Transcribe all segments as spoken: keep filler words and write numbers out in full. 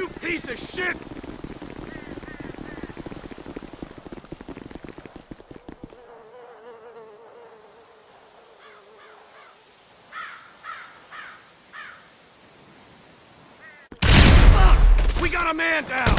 you piece of shit! Fuck! We got a man down!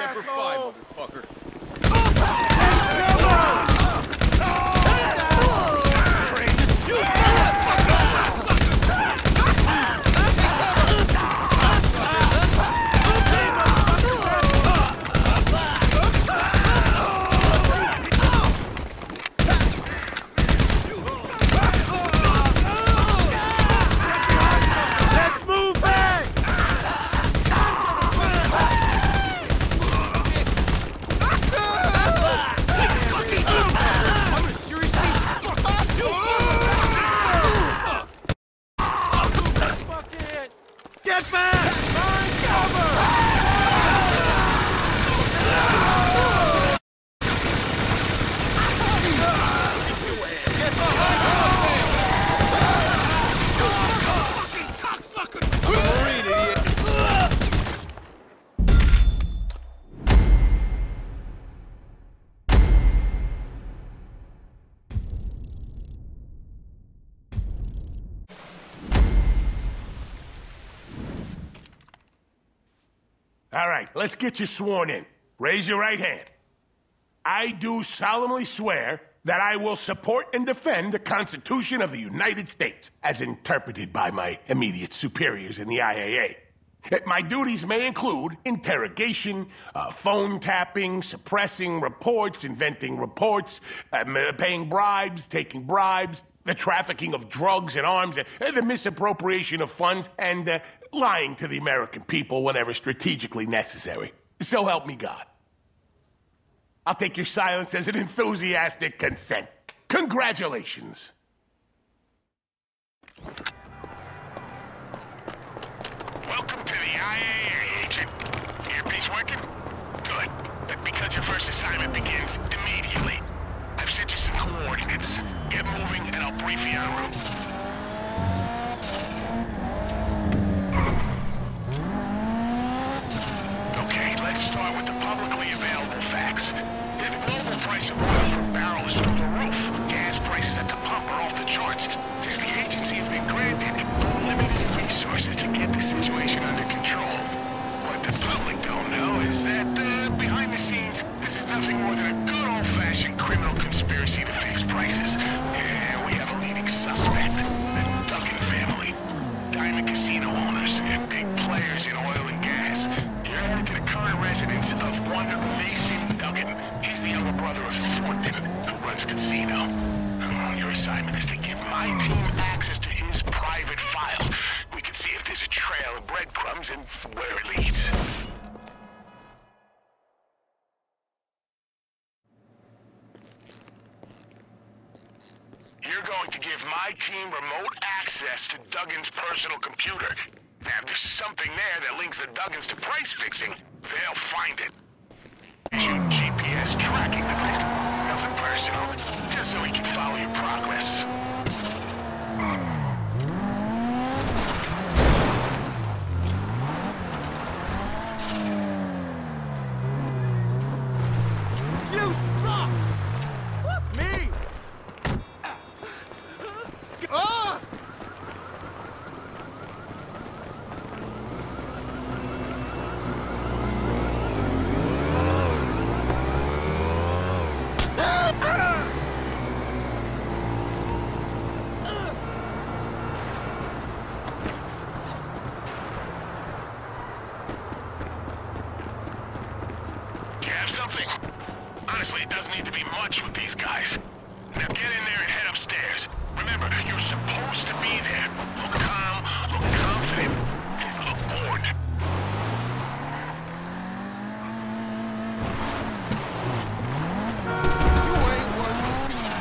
for five, motherfucker. Get back! Find cover! Get behind the fucking cocksucker! I'm a Marine, idiot! All right, let's get you sworn in. Raise your right hand. I do solemnly swear that I will support and defend the Constitution of the United States as interpreted by my immediate superiors in the I A A. My duties may include interrogation, uh, phone tapping, suppressing reports, inventing reports, uh, paying bribes, taking bribes, the trafficking of drugs and arms, uh, the misappropriation of funds, and uh, lying to the American people whenever strategically necessary. So help me God. I'll take your silence as an enthusiastic consent. Congratulations. Welcome to the I A A, Agent. Earpiece working? Good. But because your first assignment begins immediately, I've sent you some coordinates. Get moving and I'll brief you en route. Okay, let's start with the publicly available facts. The global price of oil per barrel is through the roof. Gas prices at the pump are off the charts. The agency has been granted unlimited resources to get the situation under control. What the public don't know is that, uh, behind the scenes, this is nothing more than a good old-fashioned criminal conspiracy to fix prices. And we have a leading suspect, the Duggan family. Diamond casino owners and big players in oil and gas. You're headed to the current residence of one Mason Duggan. He's the younger brother of Thornton, who runs a casino. Your assignment is to give my team access to his private files. We can see if there's a trail of breadcrumbs and where it leads. You're going to give my team remote access to Duggan's personal computer. Now, if there's something there that links the Duggans to price fixing, they'll find it. Issue G P S tracking device. Nothing personal, just so we can follow your progress. You suck! Fuck me! Ah! Something. Honestly, it doesn't need to be much with these guys. Now get in there and head upstairs. Remember, you're supposed to be there. Look calm, look confident, and look bored. You ain't worth the beat.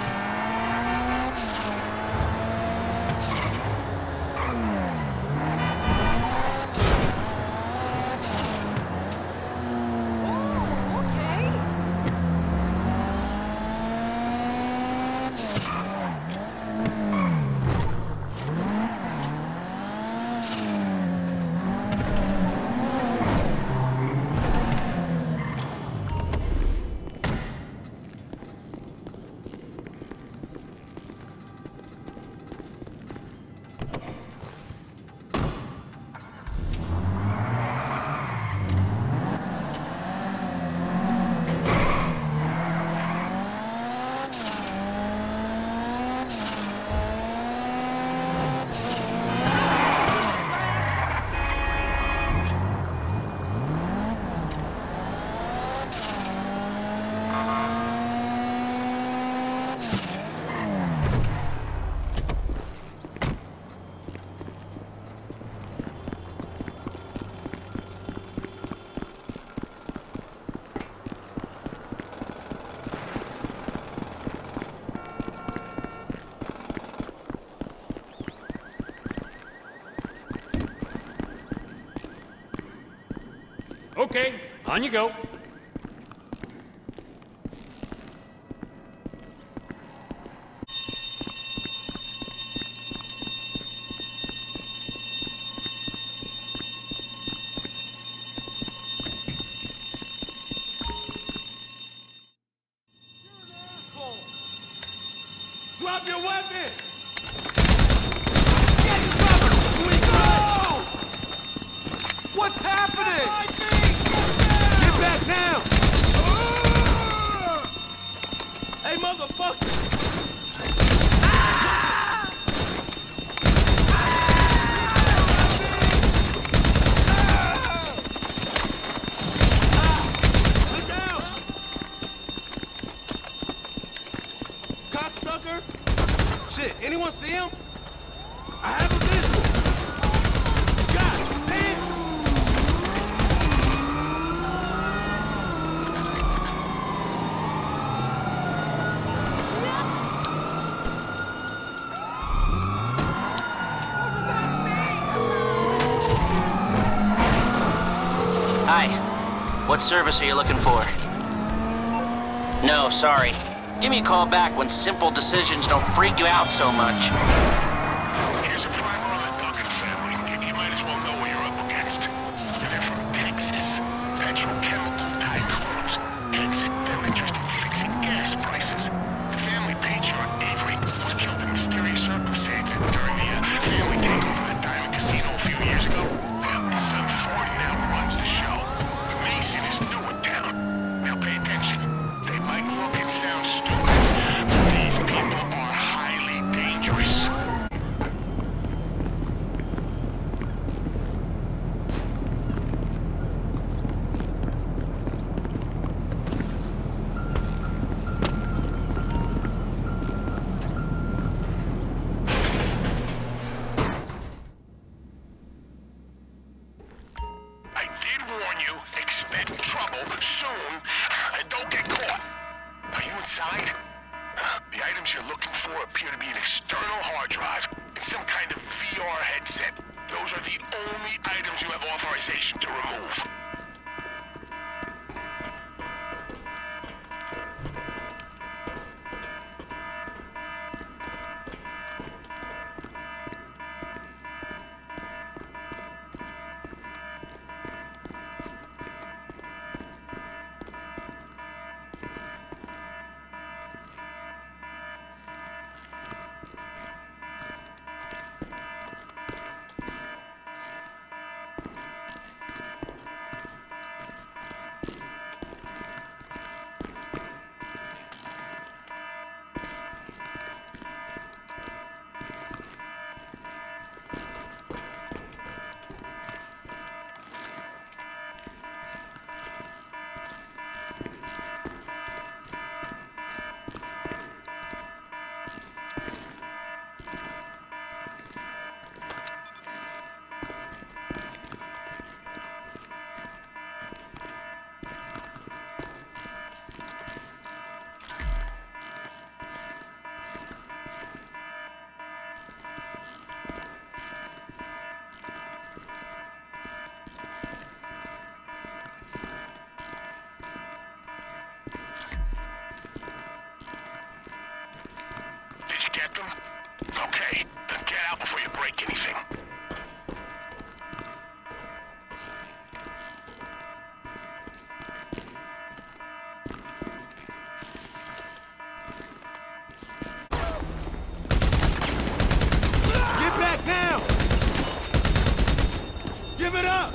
Okay, on you go. Drop your weapon! What's happening? Get back now! Hey, motherfucker! Look out! Cocksucker! Shit, anyone see him? I have a visual! God damn! Hi. What service are you looking for? No, sorry. Give me a call back when simple decisions don't freak you out so much. Here's a primer on the Duggan family. You, you might as well know what you're up against. They're from Texas. Petrochemical tycoons. Hence, their interest in fixing gas prices. The family patriarch, Avery, was killed in mysterious circumstances during the uh, family takeover of the Diamond Casino a few years ago. Uh, his son Ford now runs the show. Mason is new in town. Now pay attention. They might look and sound stupid, but these people are highly dangerous. I did warn you, expect trouble soon, and don't get caught. Are you inside? The items you're looking for appear to be an external hard drive and some kind of V R headset. Those are the only items you have authorization to remove. Get them? Okay, then get out before you break anything. Get back now! Give it up!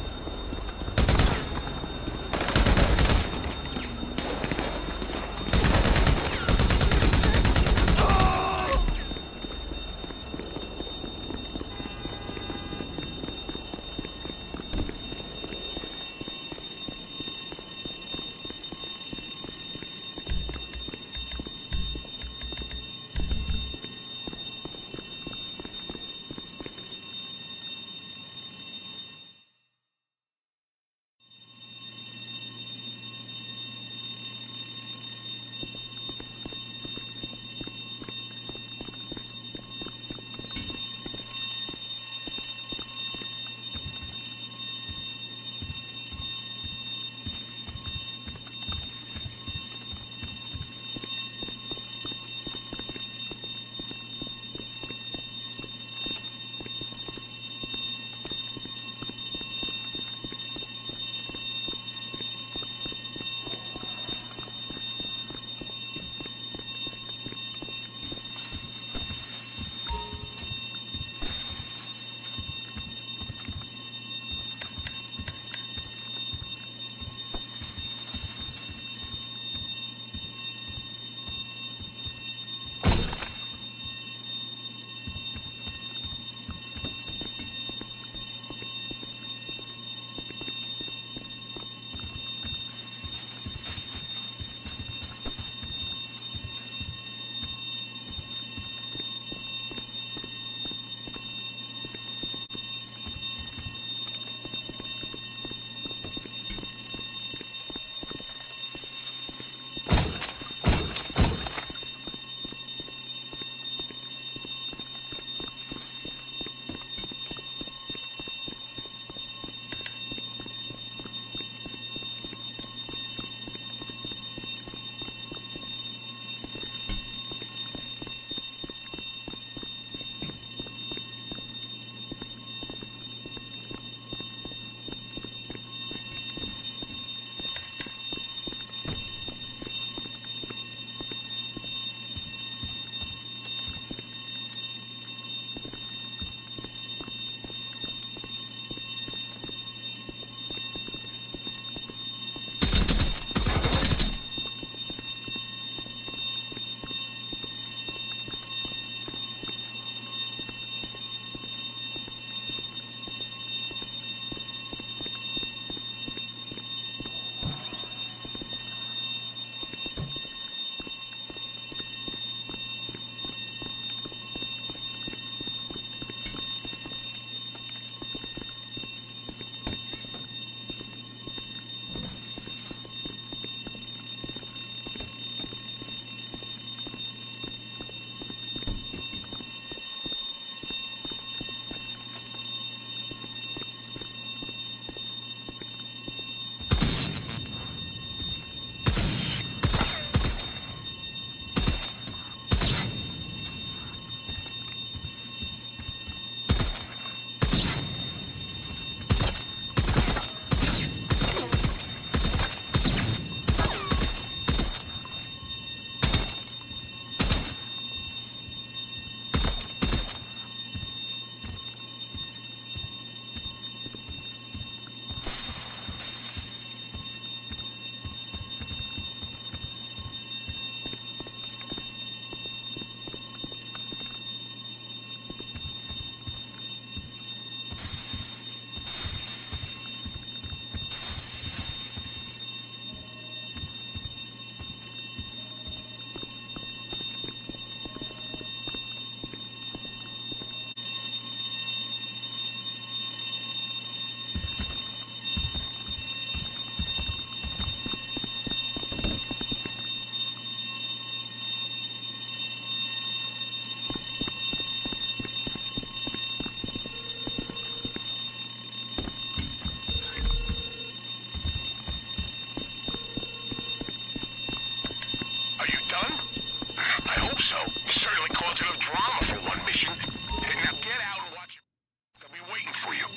so certainly caused enough drama for one mission. Now get out and watch your... They'll be waiting for you.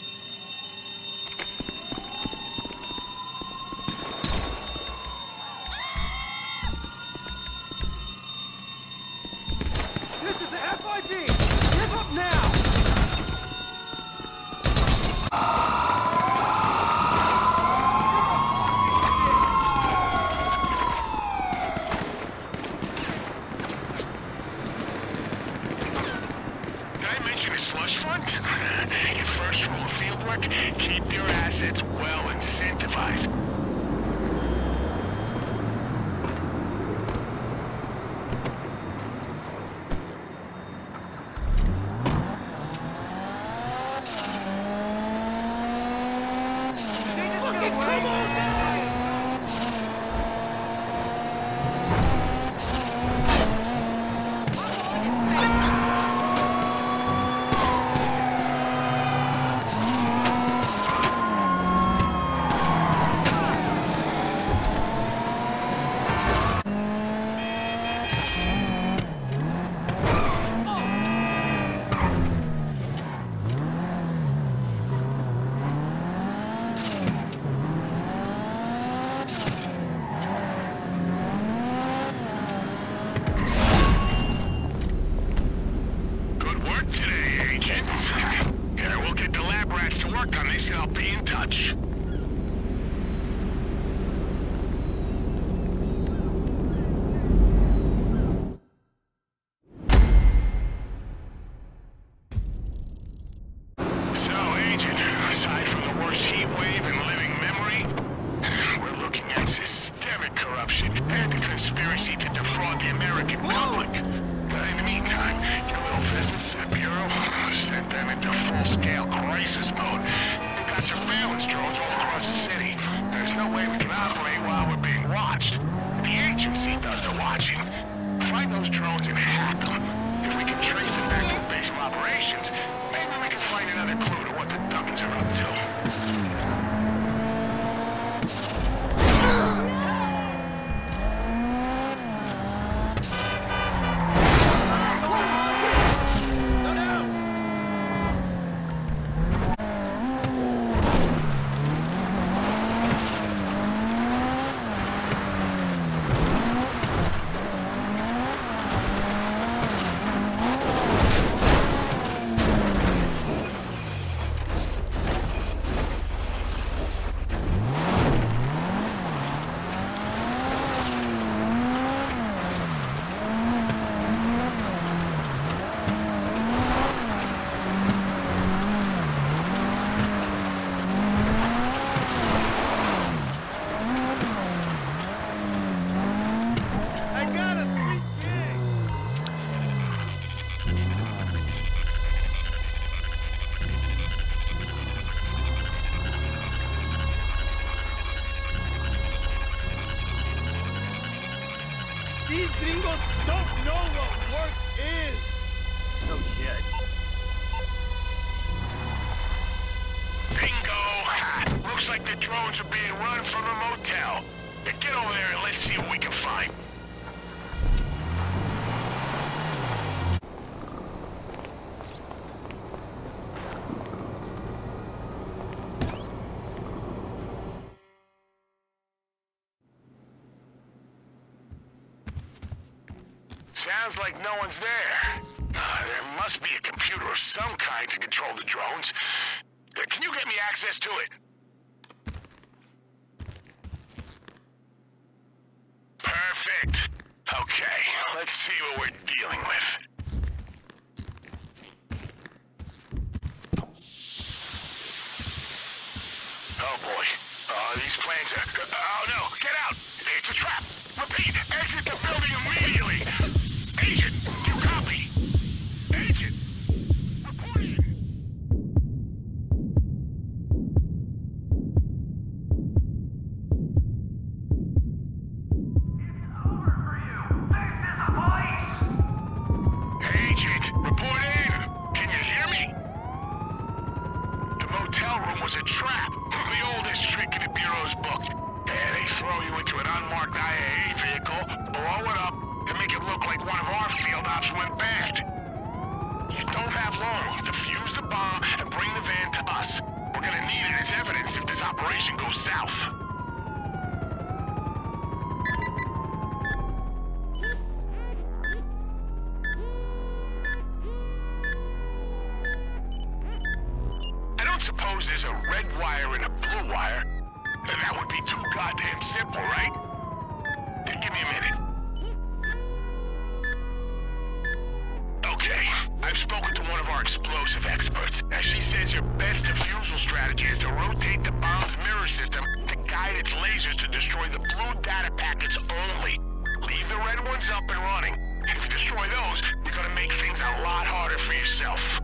This is the F I B! Give up now! Slush fund? Your first rule of fieldwork, keep your assets well incentivized. Fucking come on, man! On this, and I'll be in touch. So, Agent, aside from the worst heat wave in living memory, we're looking at systemic corruption and a conspiracy to defraud the American public. But in the meantime, your little visits at Bureau sent them into full-scale crisis mode. We've got surveillance drones all across the city. There's no way we can operate while we're being watched. The agency does the watching. Find those drones and hack them. If we can trace them back to a base of operations, maybe we can find another clue to what the dummies are up to. These gringos don't know what work is! No shit. Bingo! Ha! Looks like the drones are being run from a motel. Now get over there and let's see what we can find. Sounds like no one's there. Uh, there must be a computer of some kind to control the drones. Uh, can you get me access to it? Perfect. Okay, let's see what we're dealing with. Oh boy. Uh, these planes are... Oh no, get out! It's a trap! Repeat, exit the building immediately! Agent, do you copy? Agent, report in. Agent, report in. Can you hear me? The motel room was a trap. The oldest trick in the Bureau's books. They throw you into an unmarked I A A vehicle, blow it up, to make it look like one of our suppose there's a red wire and a blue wire. That would be too goddamn simple, right? Give me a minute. Okay, I've spoken to one of our explosive experts. Now, she says your best defusal strategy is to rotate the bomb's mirror system to guide its lasers to destroy the blue data packets only. Leave the red ones up and running. If you destroy those, you're gonna make things a lot harder for yourself.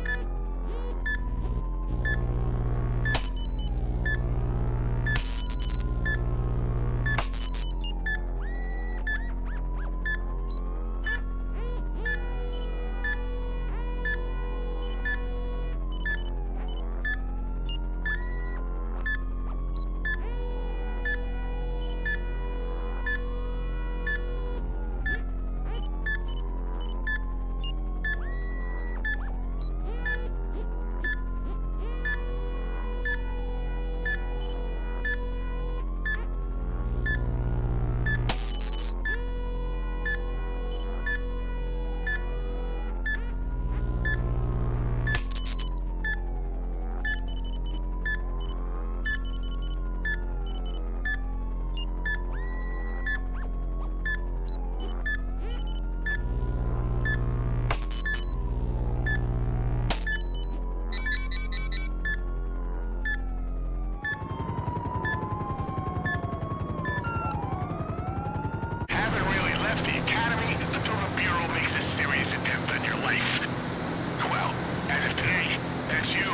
Attempt on your life. Well, as of today, that's you.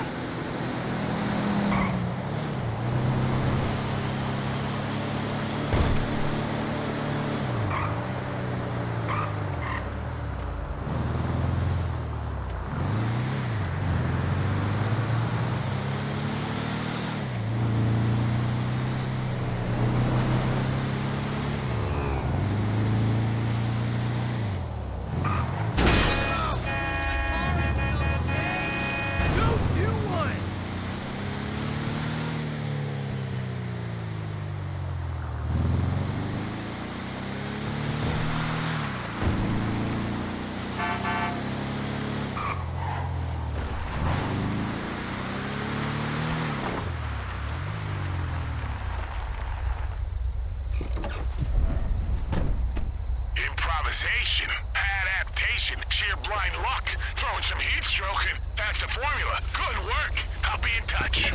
Improvisation, adaptation, sheer blind luck, throwing some heat stroking. That's the formula. Good work. I'll be in touch.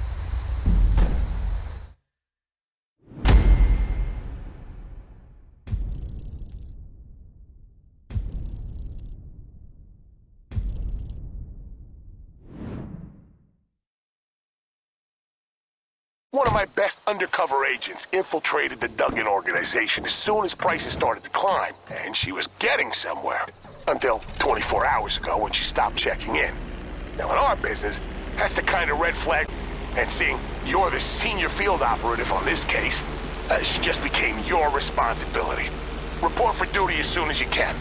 One of my best undercover agents infiltrated the Duggan organization as soon as prices started to climb, and she was getting somewhere. Until twenty-four hours ago when she stopped checking in. Now in our business, that's the kind of red flag, and seeing you're the senior field operative on this case, uh, she just became your responsibility. Report for duty as soon as you can.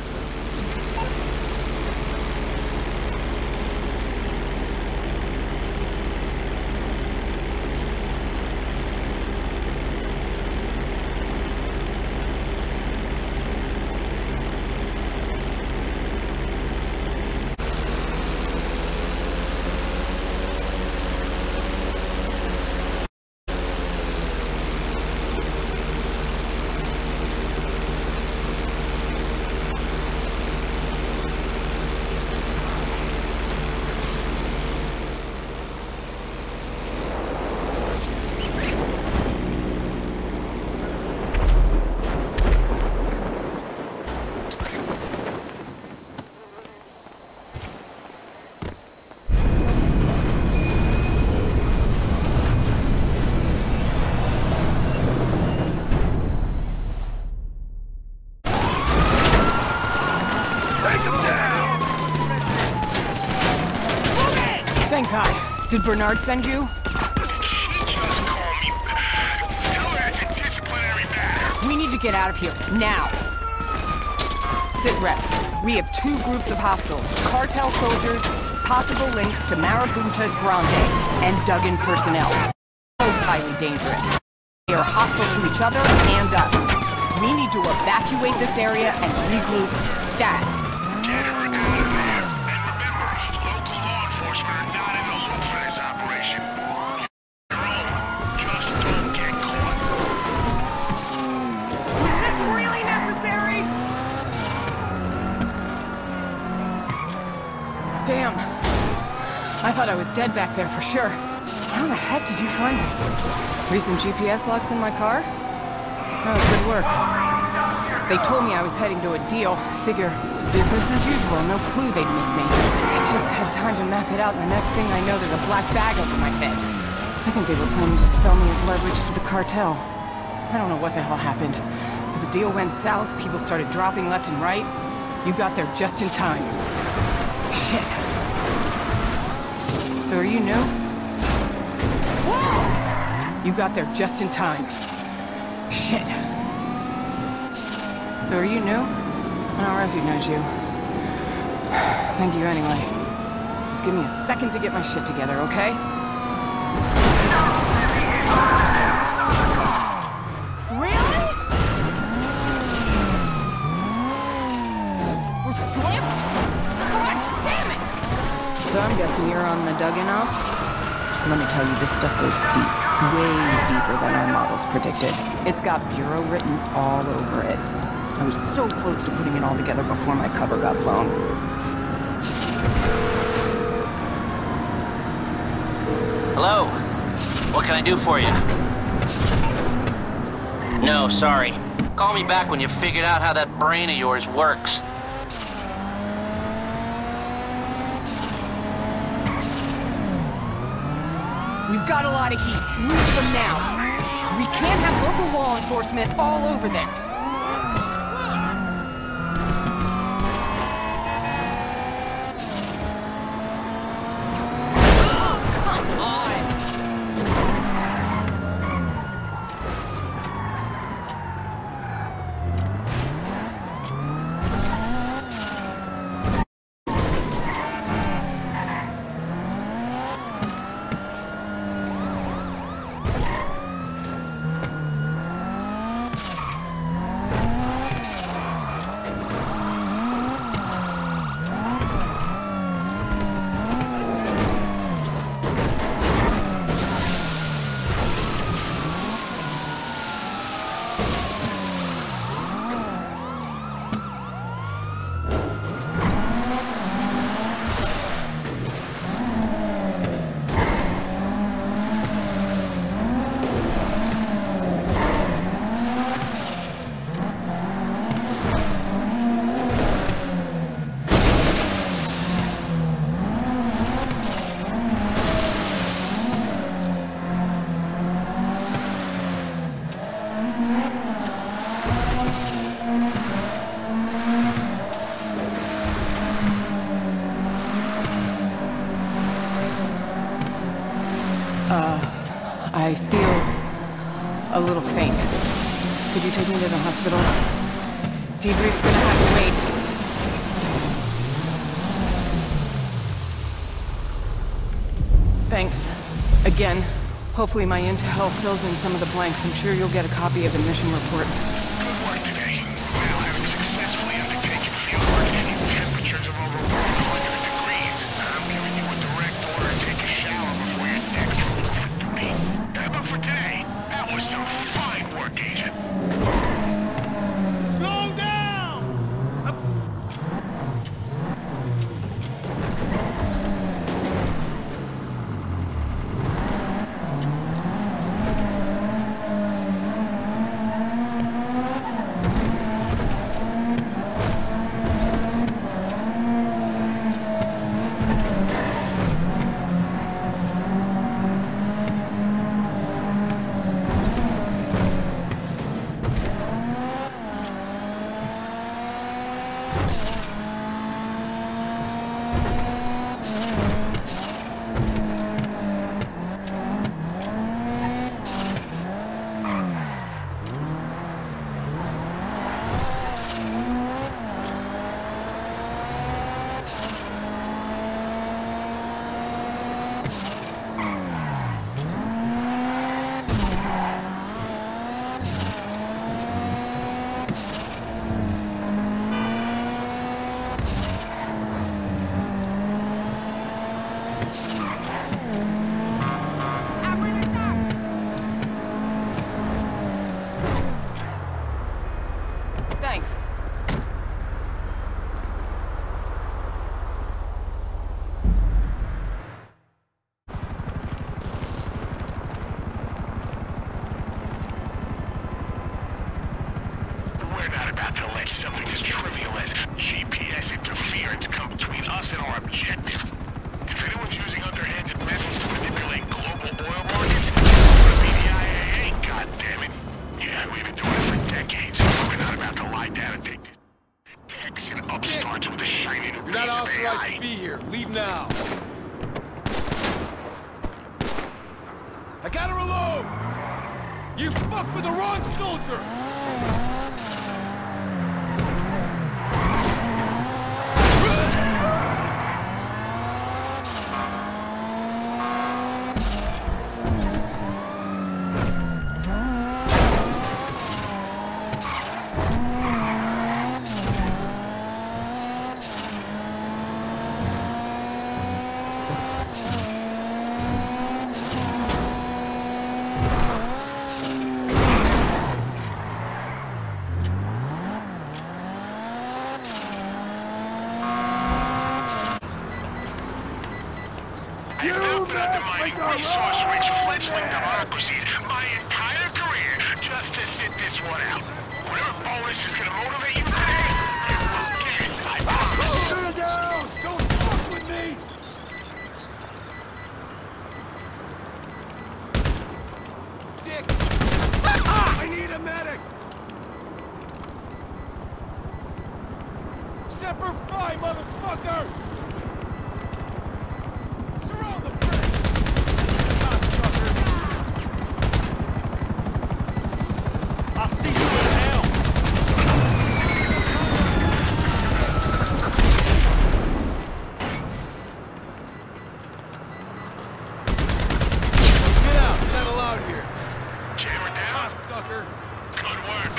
Thank God. Did Bernard send you? Did she just call me? Tell her it's a disciplinary matter. We need to get out of here, now. Sit rep. We have two groups of hostiles. Cartel soldiers, possible links to Marabunta Grande, and Duggan personnel. Both highly dangerous. They are hostile to each other and us. We need to evacuate this area and regroup stat. Get her out of there. And remember, local law enforcement are not in the loop for this operation. thought I was dead back there for sure. How the heck did you find me? Recent G P S locks in my car? Oh, good work. They told me I was heading to a deal. Figure it's business as usual, no clue they'd make me. I just had time to map it out, and the next thing I know, there's a black bag over my head. I think they were planning to sell me as leverage to the cartel. I don't know what the hell happened, but the deal went south, people started dropping left and right. You got there just in time. Shit. So are you new? Whoa! You got there just in time. Shit. So are you new? I don't recognize you. Thank you anyway. Just give me a second to get my shit together, okay? Really? We're flipped? God damn it! So I'm guessing you're on the dug-in off? Let me tell you, this stuff goes deep. Way deeper than our models predicted. It's got Bureau written all over it. I was so close to putting it all together before my cover got blown. Hello? What can I do for you? No, sorry. Call me back when you've figured out how that brain of yours works. We've got a lot of heat. Move them now. We can't have local law enforcement all over this. I feel a little faint. Could you take me to the hospital? Debrief's gonna have to wait. Thanks. Again. Hopefully my intel fills in some of the blanks. I'm sure you'll get a copy of the mission report. Good work today. Now, having successfully undertaken field work in temperatures of over one hundred degrees, I'm giving you a direct order to take a shower before your next report for duty. Uh, But for today, that was some fine work, Agent. Slow down! We're not about to let something as trivial as G P S interference come between us and our objective. If anyone's using underhanded methods to manipulate global oil markets, it's gonna be the I A A, goddammit. Yeah, we've been doing it for decades. We're not about to lie down and take this. Techs and upstarts with a shiny new You're not piece of A authorized I. to be here. Leave now. I gotta reload! You fucked with the wrong soldier! I've now been undermining resource-rich fledgling democracies my entire career just to sit this one out. Whatever bonus is gonna motivate you today, you will get it, I promise. Down! Don't fuck with me! Dick! Ah! I need a medic! Semper Fi, motherfucker! Surround the bridge! Cocksucker! I'll see you in hell! Get out! It's not allowed here! Jammer down. Cocksucker! Good work.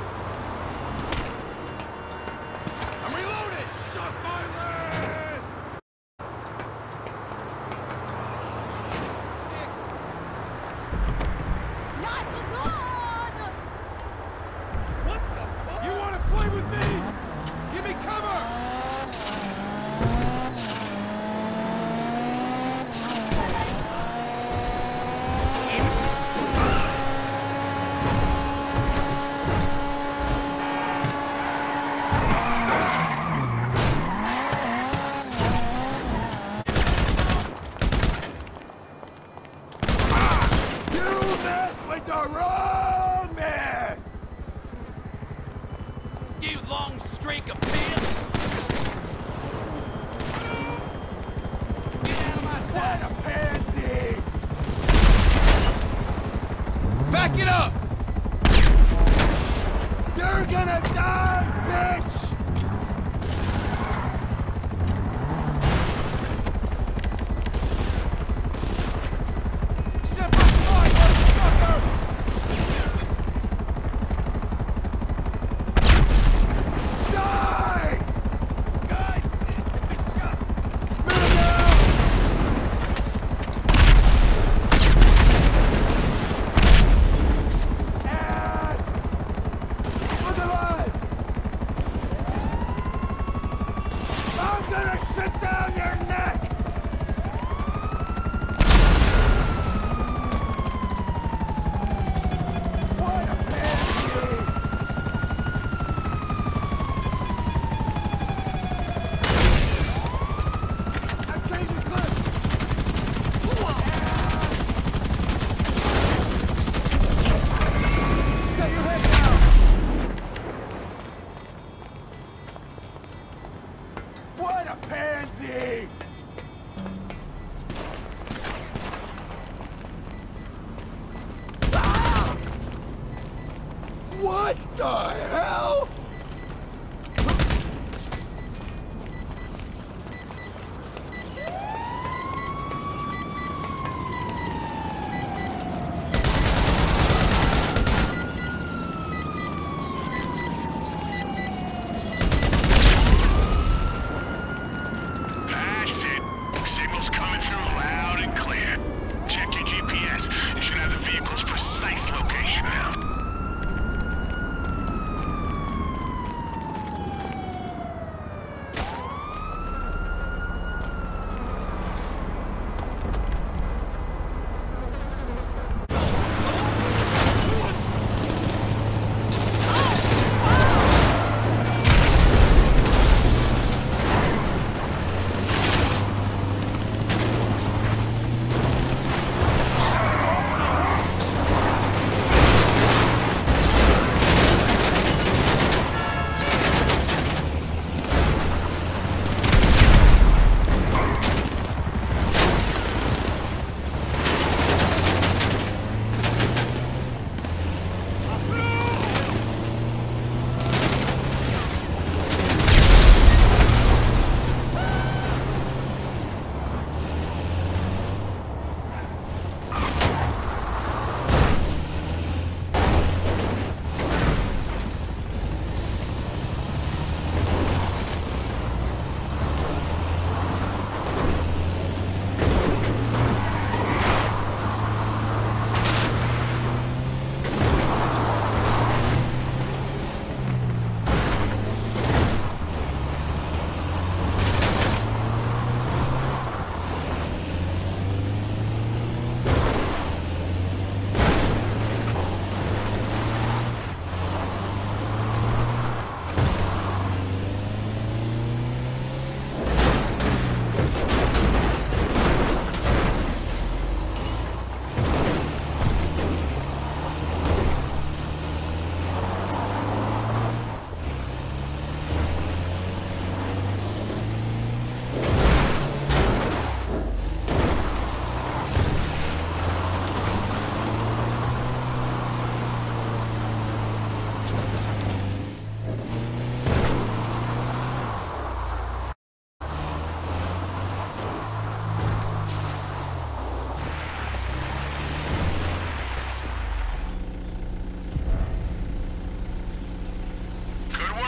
I'm reloaded! Suck my leg! Dick! What the fuck? You wanna play with me? Give me cover! You messed with the wrong man! You long streak of pants! Get out of my sight! What a pansy! Back it up! You're gonna die, bitch! Semper Fi, motherfucker! Die! God, it's shot! Move out! Ass! Look alive!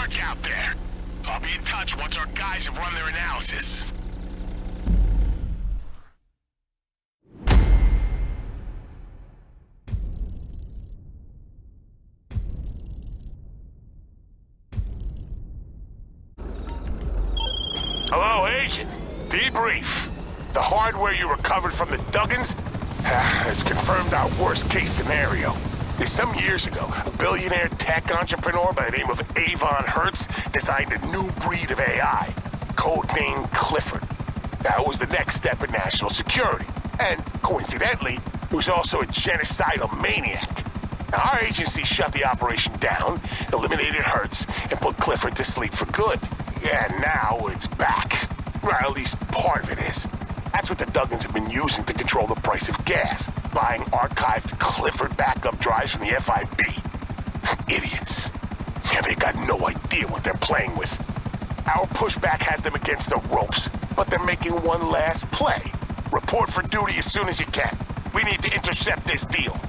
work out there. I'll be in touch once our guys have run their analysis. Hello, Agent. Debrief. The hardware you recovered from the Duggins has confirmed our worst-case scenario. Some years ago, a billionaire tech entrepreneur by the name of Avon Hertz designed a new breed of A I, codenamed Clifford. That was the next step in national security. And, coincidentally, he was also a genocidal maniac. Now, our agency shut the operation down, eliminated Hertz, and put Clifford to sleep for good. And now it's back. Well, at least part of it is. That's what the Duggins have been using to control the price of gas. Buying archived Clifford backup drives from the F I B. Idiots. Yeah, they got no idea what they're playing with. Our pushback has them against the ropes, but they're making one last play. Report for duty as soon as you can. We need to intercept this deal.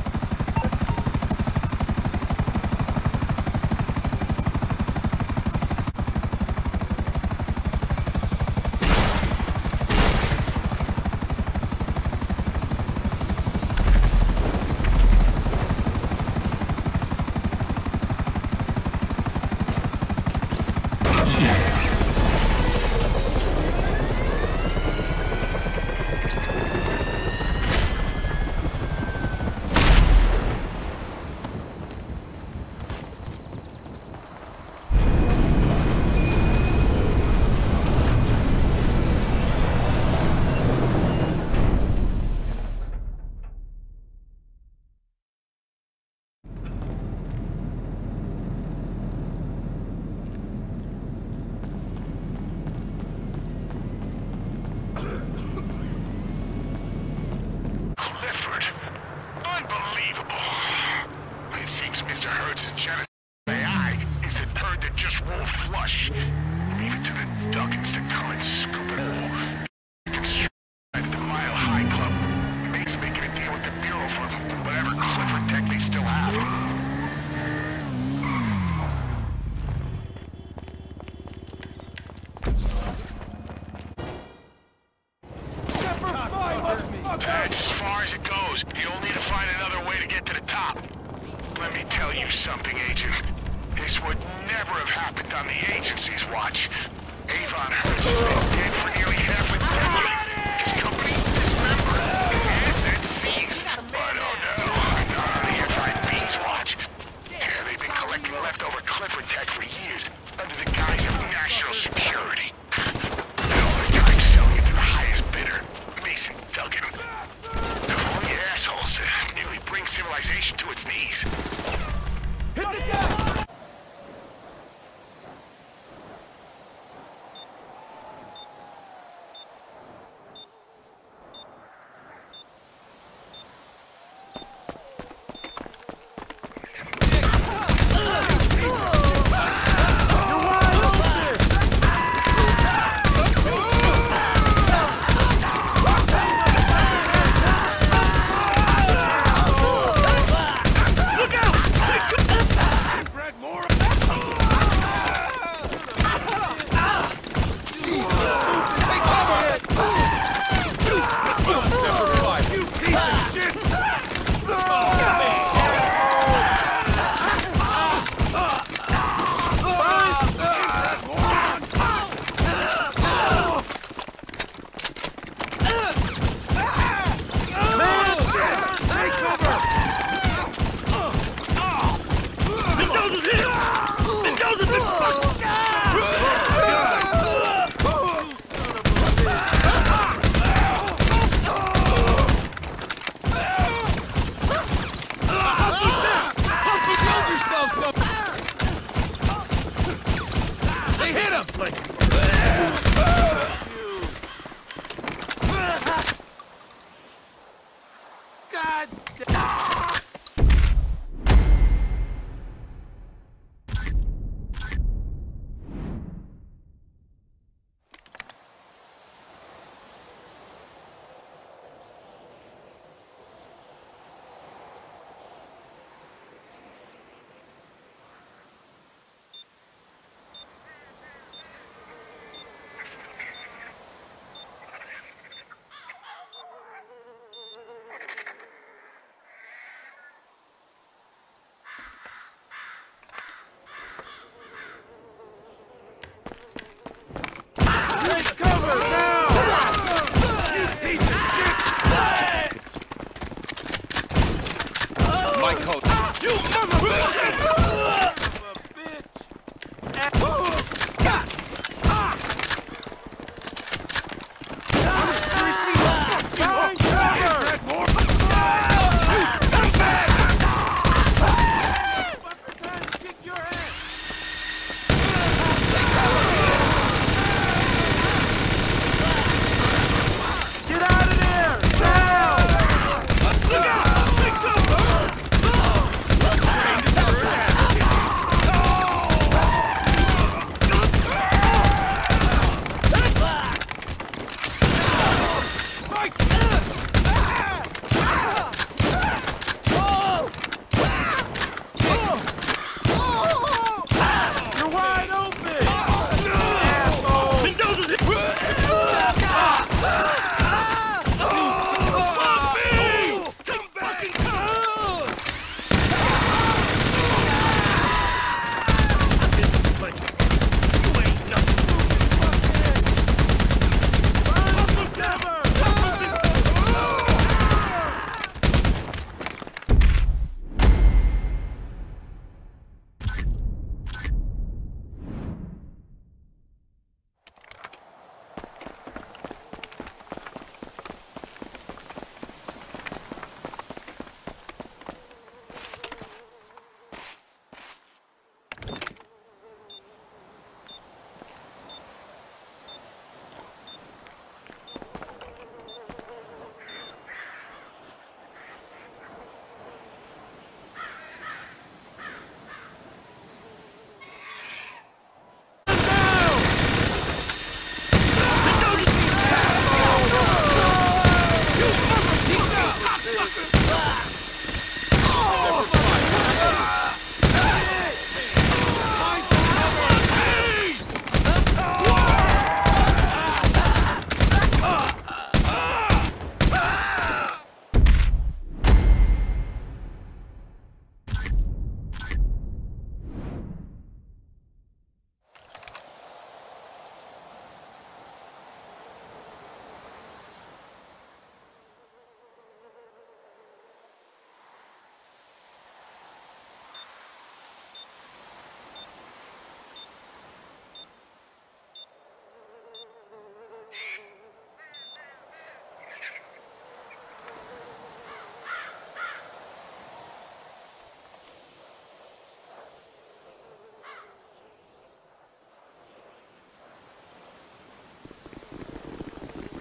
That's as far as it goes. You'll need to find another way to get to the top. Let me tell you something, Agent. This would never have happened on the agency's watch. Avon Hertz has been dead for nearly half a decade. His company dismembered, his assets seized. But oh no, not on the F I B's watch. Yeah, they've been collecting leftover Clifford tech for years, under the guise of national security. And all the time selling it to the highest bidder, Mason Duggan. All you assholes to nearly bring civilization to its knees. Hit the gas!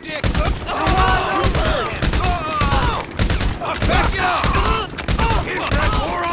dick! Back it up! Hit that moron!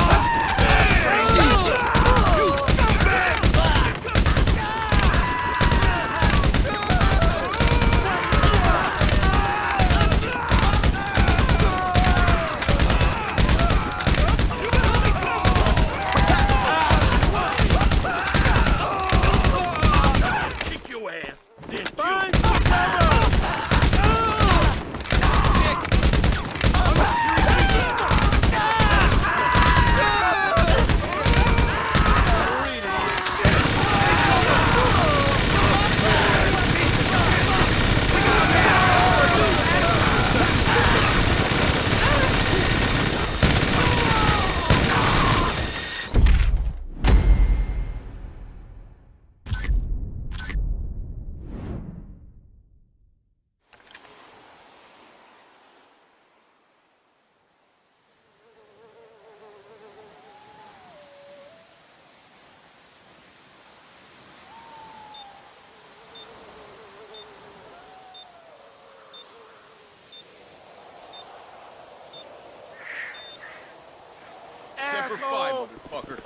Semper Fi, motherfucker.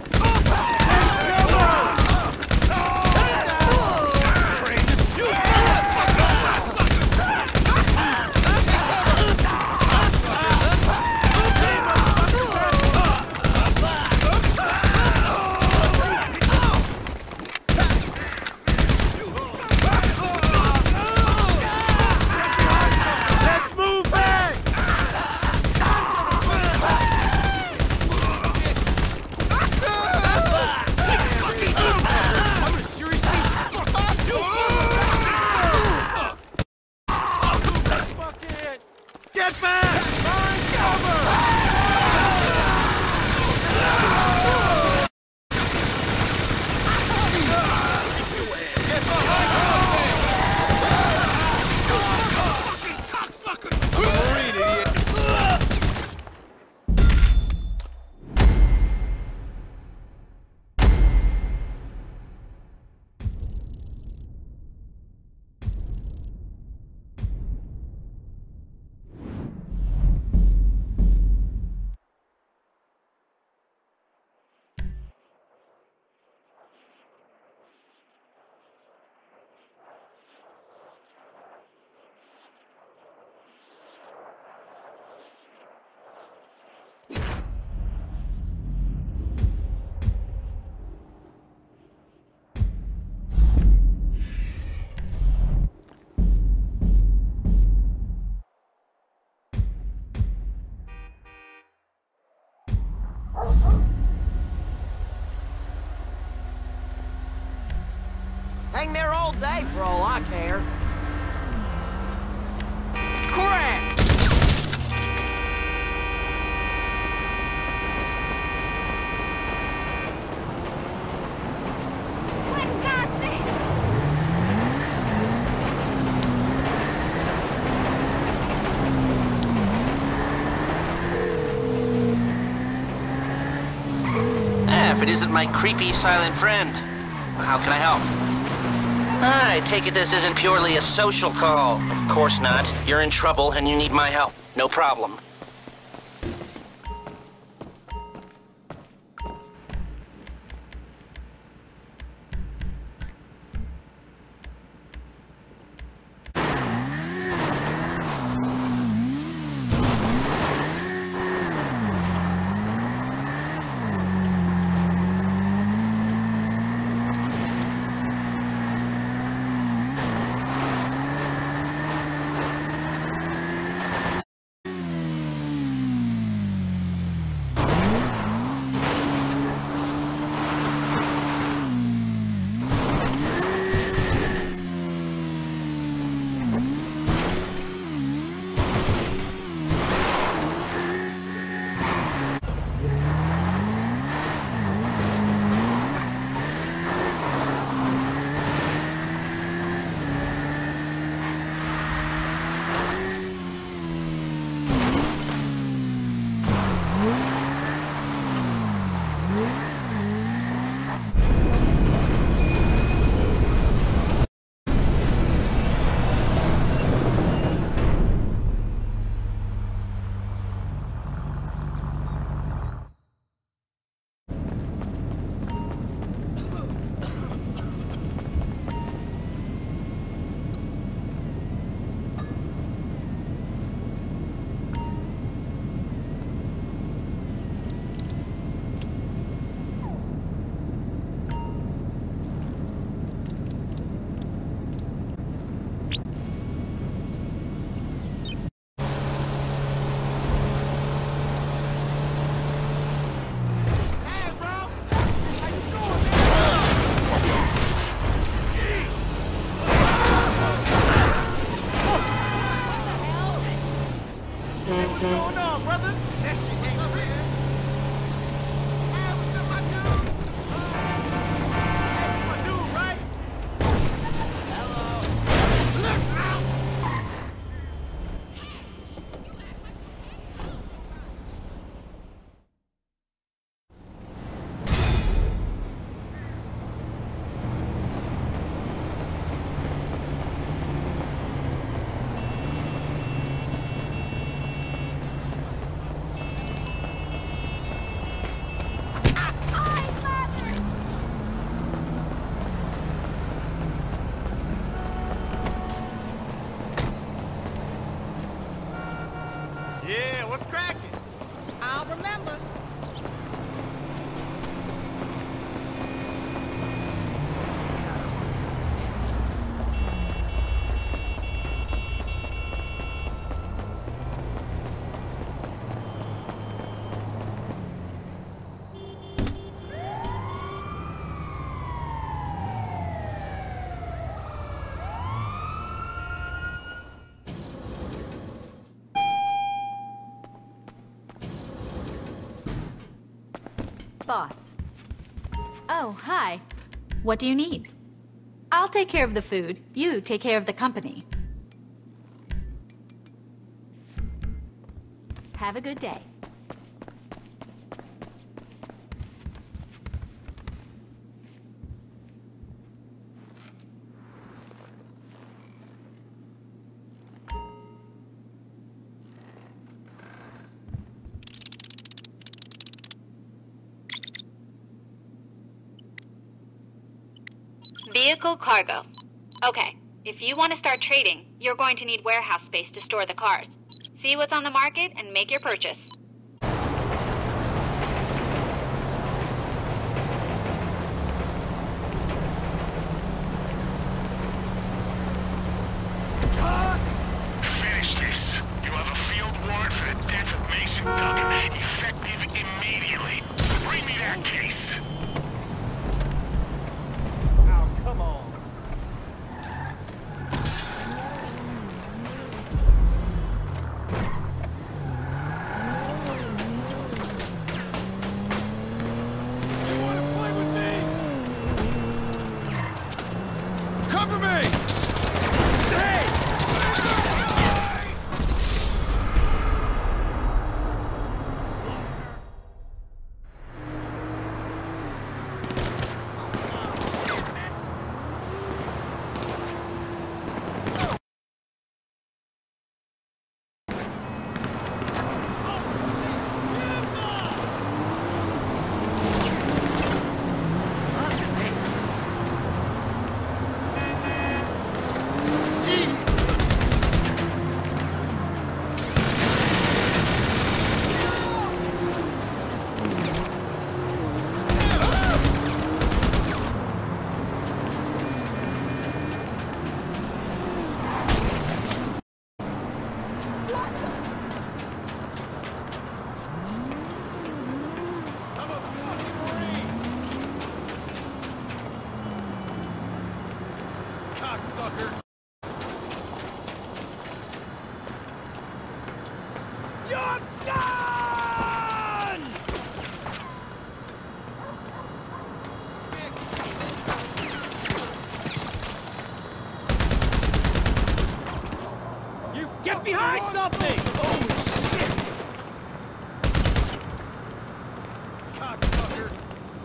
Get back! Find cover! Get behind us! I'm a Marine, idiot! Hang there all day for all I care. Crap! Ah, if it isn't my creepy silent friend. How can I help? I take it this isn't purely a social call. Of course not. You're in trouble and you need my help. No problem. boss. Oh, hi. What do you need? I'll take care of the food. You take care of the company. Have a good day. Vehicle cargo. Okay, if you want to start trading, you're going to need warehouse space to store the cars. See what's on the market and make your purchase. Finish this. You have a field warrant for the death of Mason Duggan, effective immediately. Bring me that case. Come on. You want to play with me? Cover me! Hey! Cocksucker! You're done! You get behind something! Holy shit! Cocksucker!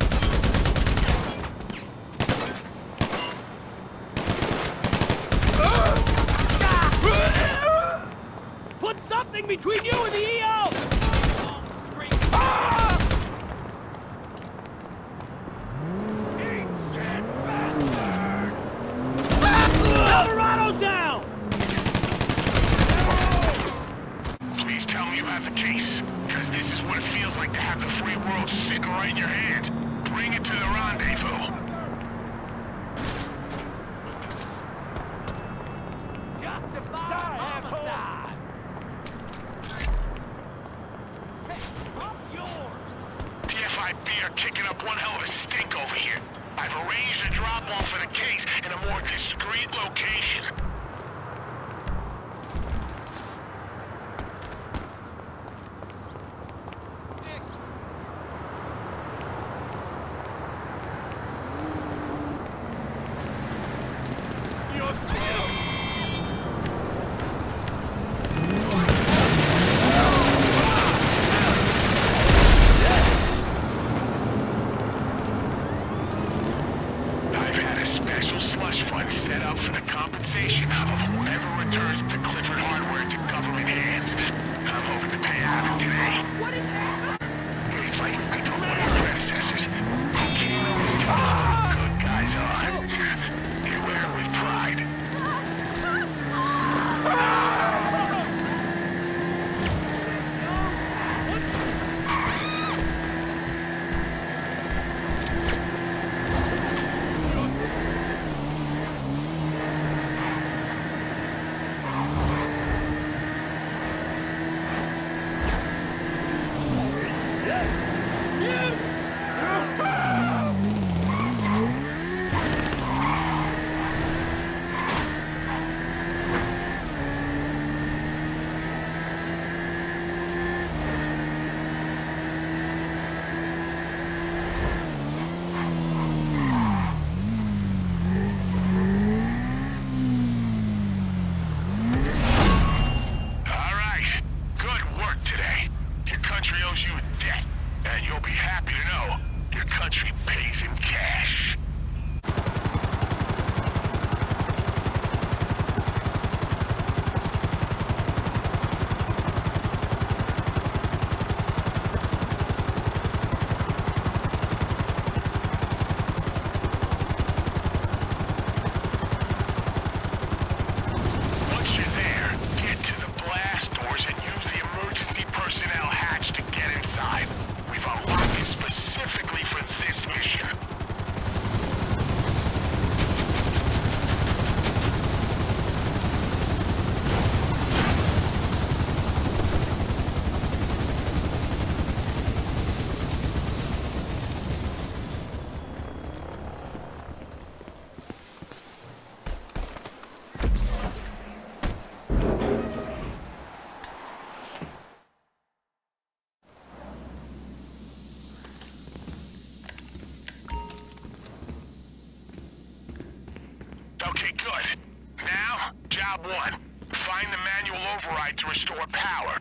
Put something between you and the E O! Straight. Ah! Eat shit, bastard! Alvarado's down! Please tell me you have the case, because this is what it feels like to have the free world sitting right in your hands. Bring it to the rendezvous. Justified homicide! Hey, drop yours! T F I B are kicking up one hell of a stink over here. I've arranged a drop-off for the case in a more discreet location. Special slush fund set up for the compensation of whoever returns the Clifford hardware to government hands. I'm hoping to pay out of it today. What is that? It's like I told one of your predecessors. You can't always tell how good guys are. They wear it with pride. You! Okay, good. Now, job one. Find the manual override to restore power.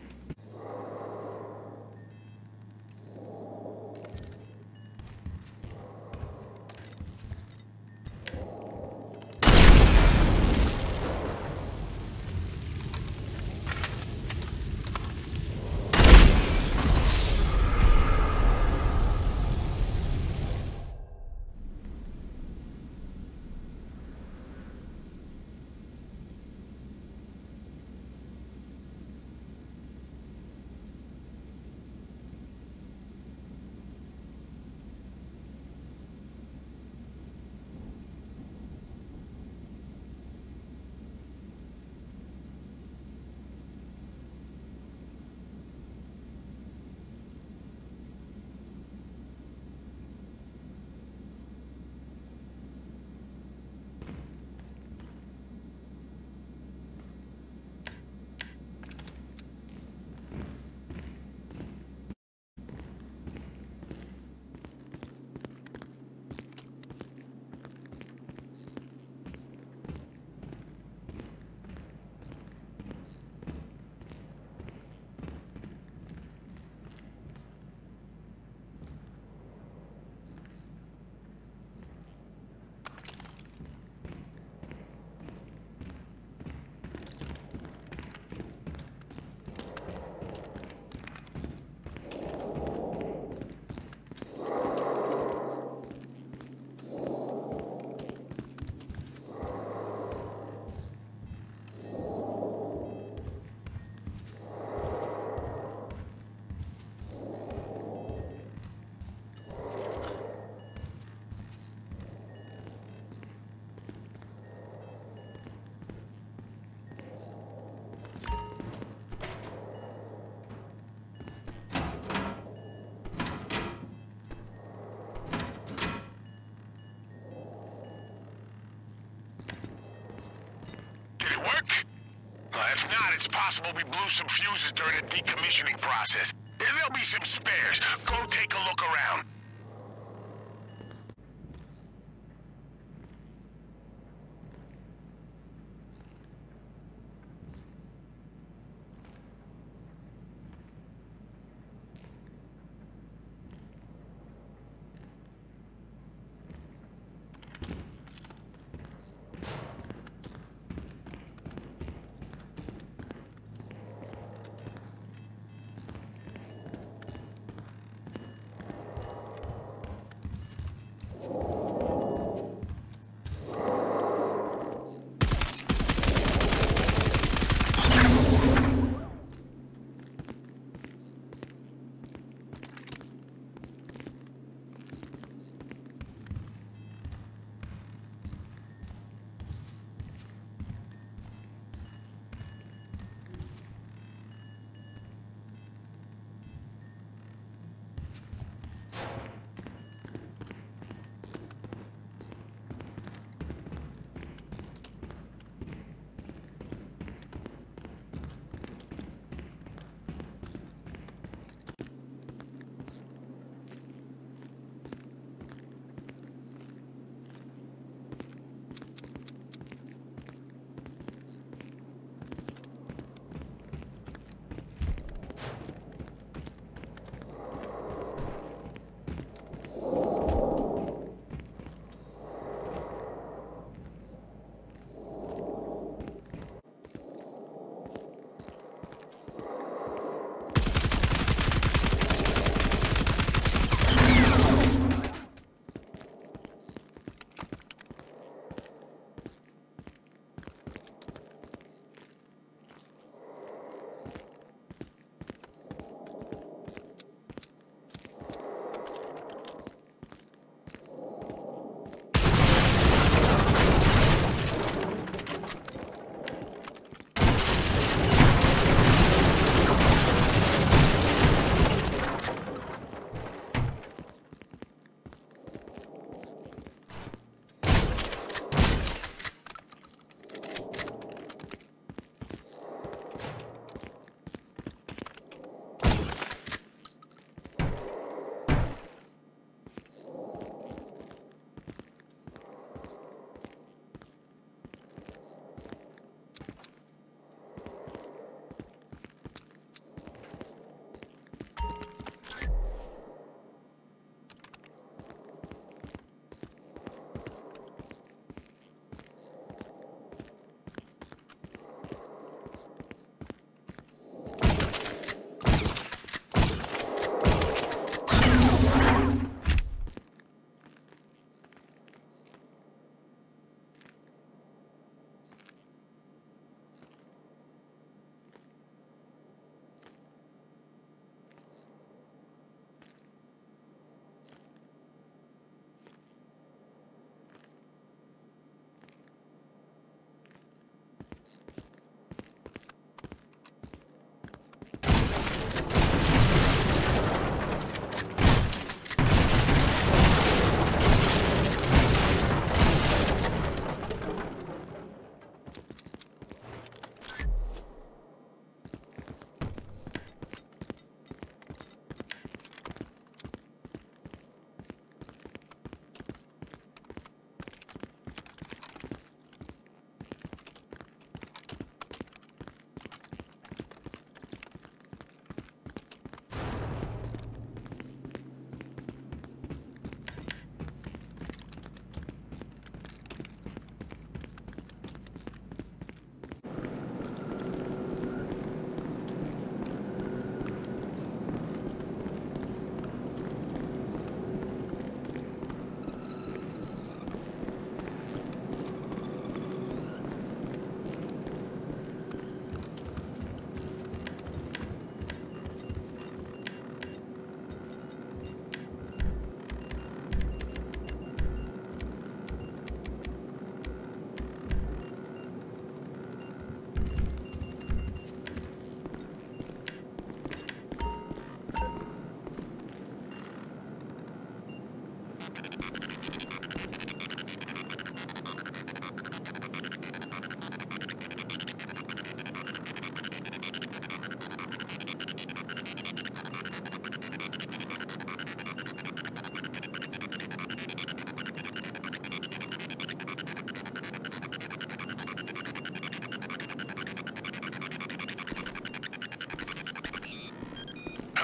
If not, it's possible we blew some fuses during the decommissioning process. There'll be some spares. Go take a look around.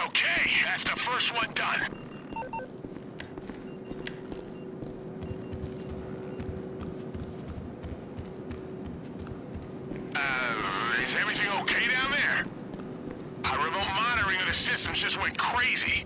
Okay, that's the first one done. Uh, is everything okay down there? Our remote monitoring of the systems just went crazy.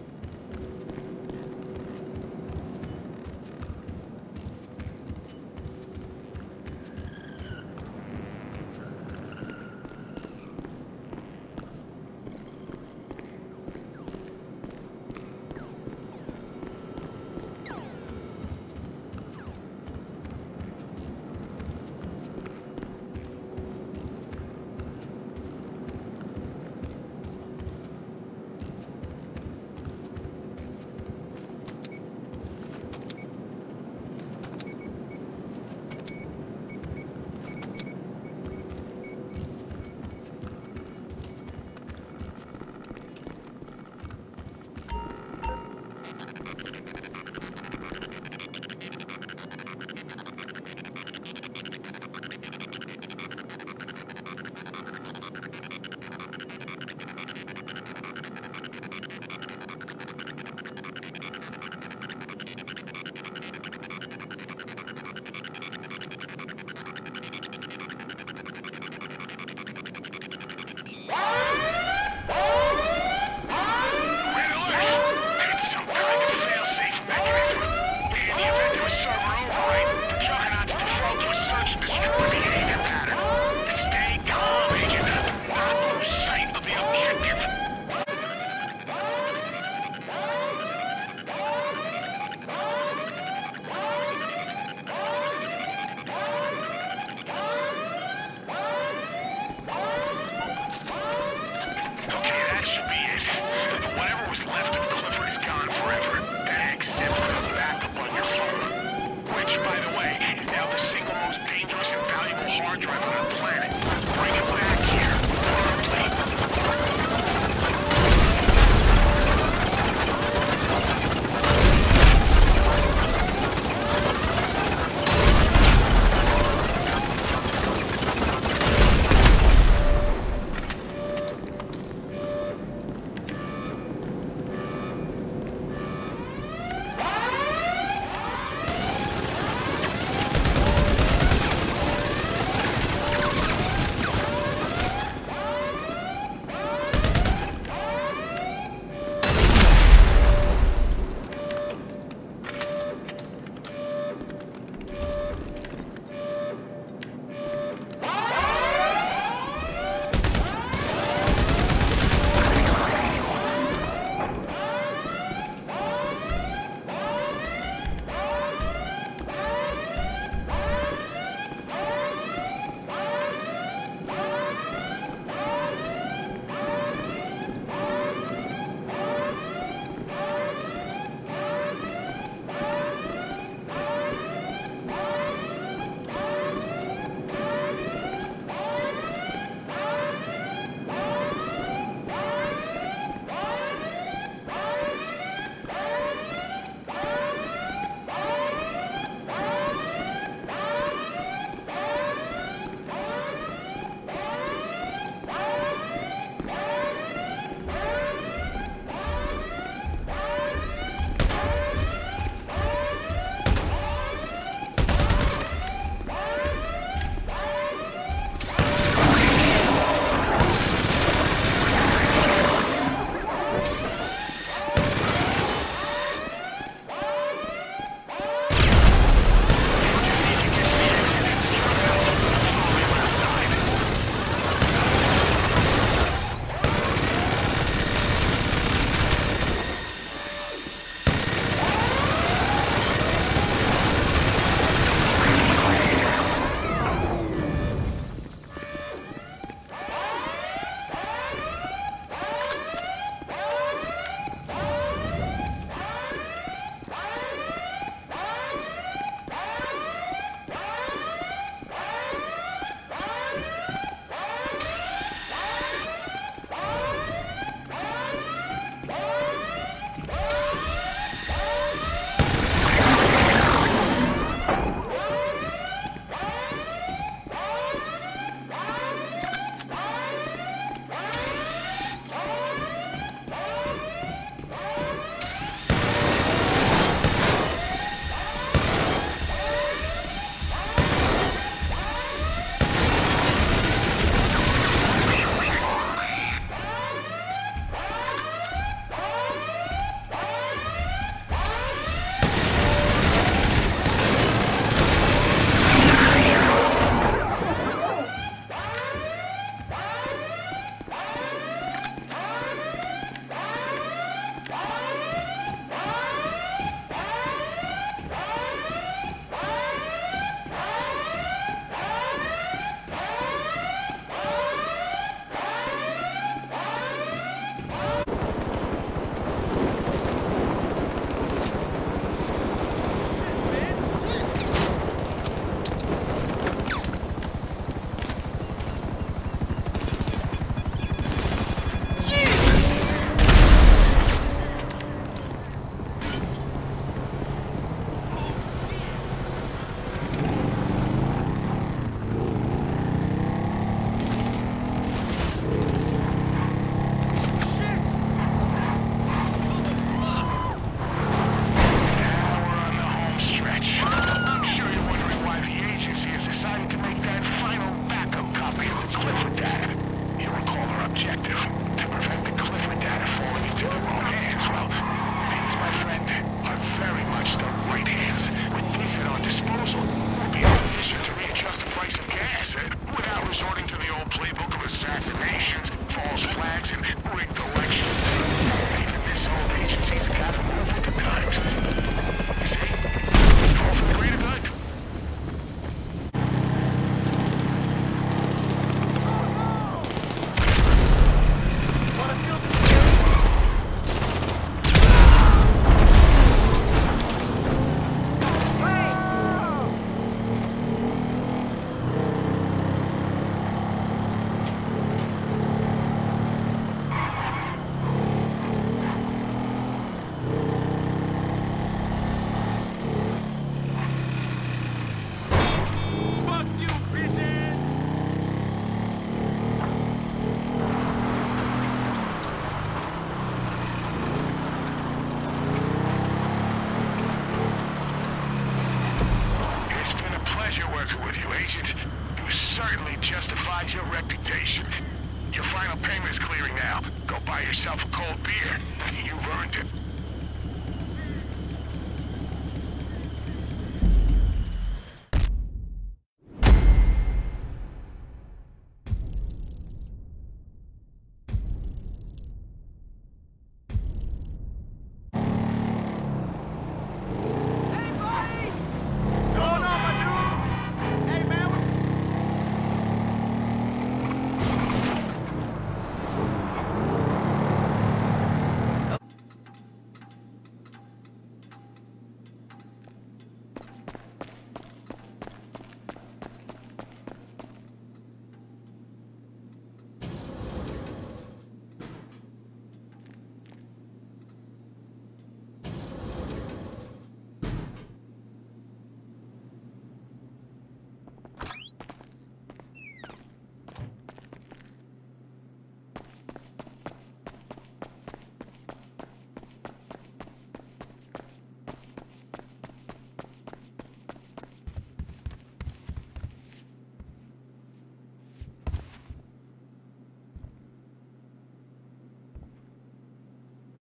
working with you, Agent. You certainly justified your reputation. Your final payment is clearing now. Go buy yourself a cold beer. You've earned it.